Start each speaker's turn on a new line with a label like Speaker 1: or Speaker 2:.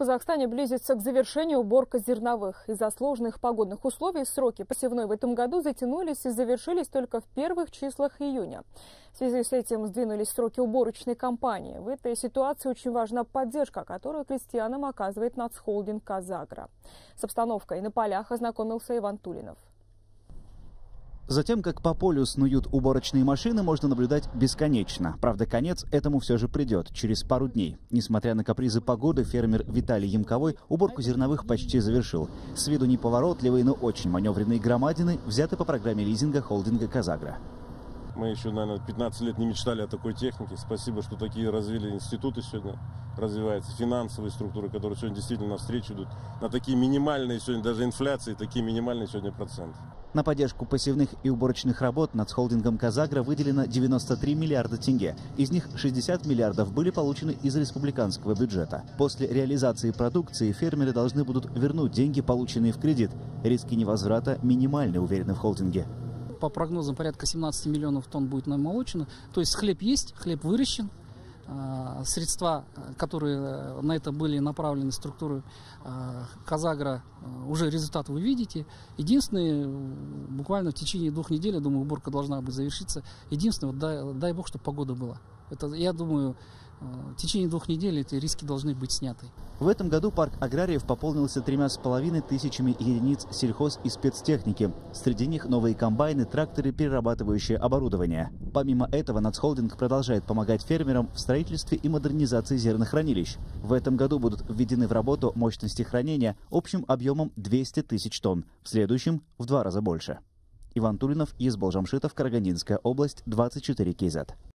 Speaker 1: Казахстане близится к завершению уборка зерновых. Из-за сложных погодных условий сроки посевной в этом году затянулись и завершились только в первых числах июня. В связи с этим сдвинулись сроки уборочной кампании. В этой ситуации очень важна поддержка, которую крестьянам оказывает нацхолдинг «Казагро». С обстановкой на полях ознакомился Иван Тулинов.
Speaker 2: Затем, как по полю снуют уборочные машины, можно наблюдать бесконечно. Правда, конец этому все же придет через пару дней. Несмотря на капризы погоды, фермер Виталий Ямковой уборку зерновых почти завершил. С виду неповоротливые, но очень маневренные громадины взяты по программе лизинга холдинга «Казагро».
Speaker 3: Мы еще, наверное, 15 лет не мечтали о такой технике. Спасибо, что такие развили институты сегодня, развиваются финансовые структуры, которые сегодня действительно навстречу идут. На такие минимальные сегодня, даже инфляции, такие минимальные сегодня проценты.
Speaker 2: На поддержку посевных и уборочных работ нацхолдингом «Казагро» выделено 93 миллиарда тенге. Из них 60 миллиардов были получены из республиканского бюджета. После реализации продукции фермеры должны будут вернуть деньги, полученные в кредит. Риски невозврата минимальны, уверены в холдинге.
Speaker 4: По прогнозам, порядка 17 миллионов тонн будет намолочено. То есть хлеб есть, хлеб выращен. Средства, которые на это были направлены, структуры «Казагро», уже результат вы видите. Единственное, буквально в течение 2 недель, я думаю, уборка должна быть завершиться. Единственное, дай бог, чтобы погода была. Это, я думаю, в течение 2 недель эти риски должны быть сняты.
Speaker 2: В этом году парк аграриев пополнился 3,5 тысячами единиц сельхоз и спецтехники. Среди них новые комбайны, тракторы, перерабатывающее оборудование. Помимо этого, нацхолдинг продолжает помогать фермерам в строительстве и модернизации зернохранилищ. В этом году будут введены в работу мощности хранения общим объемом 200 тысяч тонн. В следующем в 2 раза больше. Иван Тулинов, Есбол Жамшитов, Карагандинская область, 24 КЗ.